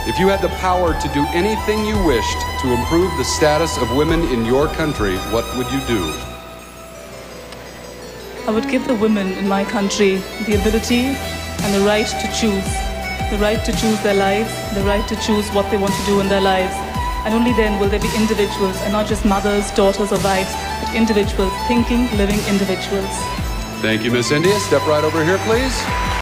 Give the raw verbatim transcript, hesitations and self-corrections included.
If you had the power to do anything you wished to improve the status of women in your country, what would you do? I would give the women in my country the ability and the right to choose. The right to choose their lives, the right to choose what they want to do in their lives. And only then will there be individuals, and not just mothers, daughters, or wives, but individuals, thinking, living individuals. Thank you, Miss India. Step right over here, please.